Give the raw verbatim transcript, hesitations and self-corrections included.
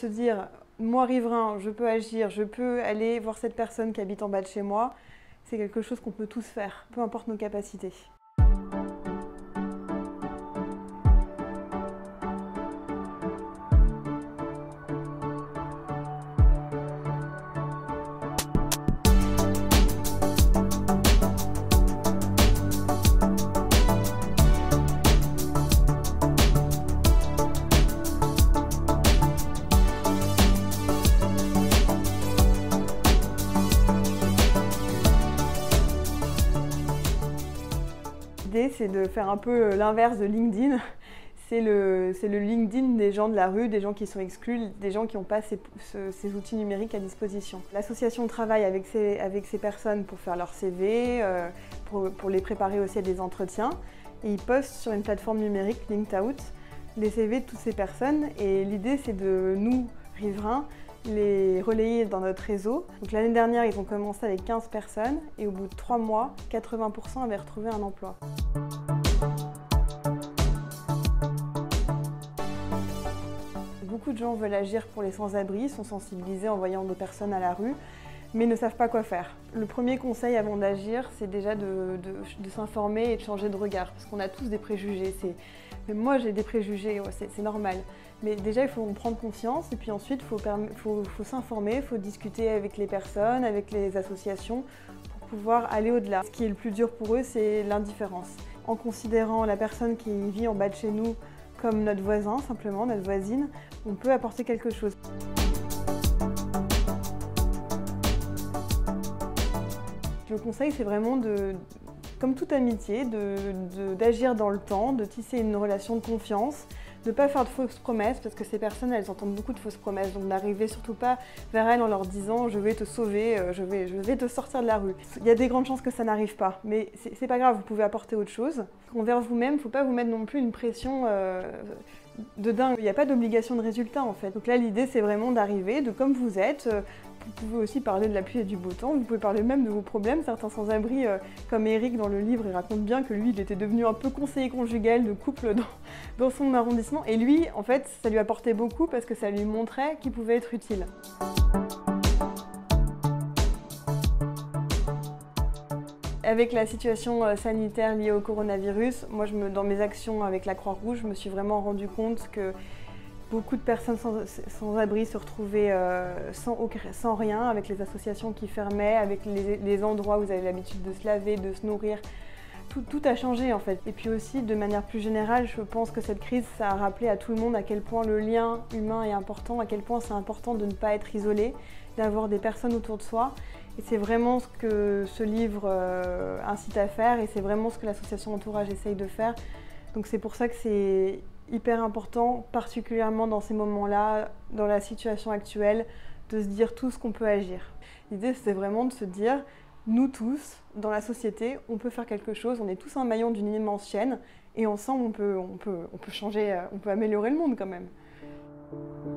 se dire, moi riverain, je peux agir, je peux aller voir cette personne qui habite en bas de chez moi, c'est quelque chose qu'on peut tous faire, peu importe nos capacités. L'idée, c'est de faire un peu l'inverse de LinkedIn. C'est le, c'est le LinkedIn des gens de la rue, des gens qui sont exclus, des gens qui n'ont pas ces, ce, ces outils numériques à disposition. L'association travaille avec ces, avec ces personnes pour faire leur C V, euh, pour, pour les préparer aussi à des entretiens. Et ils postent sur une plateforme numérique, LinkedOut, les C V de toutes ces personnes. Et l'idée, c'est de nous, riverains, les relayer dans notre réseau. Donc l'année dernière, ils ont commencé avec quinze personnes et au bout de trois mois, quatre-vingts pour cent avaient retrouvé un emploi. Beaucoup de gens veulent agir pour les sans-abri, sont sensibilisés en voyant des personnes à la rue, mais ne savent pas quoi faire. Le premier conseil avant d'agir, c'est déjà de, de, de s'informer et de changer de regard, parce qu'on a tous des préjugés. Même moi, j'ai des préjugés, ouais, c'est normal. Mais déjà, il faut en prendre conscience, et puis ensuite, il faut, faut, faut s'informer, il faut discuter avec les personnes, avec les associations, pour pouvoir aller au-delà. Ce qui est le plus dur pour eux, c'est l'indifférence. En considérant la personne qui vit en bas de chez nous comme notre voisin, simplement, notre voisine, on peut apporter quelque chose. Le conseil, c'est vraiment, de, comme toute amitié, d'agir dans le temps, de tisser une relation de confiance, de ne pas faire de fausses promesses, parce que ces personnes, elles entendent beaucoup de fausses promesses, donc n'arrivez surtout pas vers elles en leur disant « je vais te sauver, je vais, je vais te sortir de la rue ». Il y a des grandes chances que ça n'arrive pas, mais c'est pas grave, vous pouvez apporter autre chose. Envers vous-même, il ne faut pas vous mettre non plus une pression euh, de dingue. Il n'y a pas d'obligation de résultat en fait. Donc là, l'idée, c'est vraiment d'arriver, de comme vous êtes. Vous pouvez aussi parler de la pluie et du beau temps, vous pouvez parler même de vos problèmes. Certains sans-abri, euh, comme Eric dans le livre, il raconte bien que lui, il était devenu un peu conseiller conjugal de couple dans, dans son arrondissement. Et lui, en fait, ça lui apportait beaucoup parce que ça lui montrait qu'il pouvait être utile. Avec la situation sanitaire liée au coronavirus, moi, je me, dans mes actions avec la Croix-Rouge, je me suis vraiment rendu compte que beaucoup de personnes sans, sans abri se retrouvaient euh, sans, sans rien, avec les associations qui fermaient, avec les, les endroits où vous avez l'habitude de se laver, de se nourrir. Tout, tout a changé en fait. Et puis aussi, de manière plus générale, je pense que cette crise, ça a rappelé à tout le monde à quel point le lien humain est important, à quel point c'est important de ne pas être isolé, d'avoir des personnes autour de soi. Et c'est vraiment ce que ce livre euh, incite à faire et c'est vraiment ce que l'association Entourage essaye de faire. Donc c'est pour ça que c'est hyper important, particulièrement dans ces moments-là, dans la situation actuelle, de se dire tout ce qu'on peut agir. L'idée, c'est vraiment de se dire, nous tous, dans la société, on peut faire quelque chose, on est tous un maillon d'une immense chaîne, et ensemble, on peut, on peut, on peut changer, on peut améliorer le monde quand même.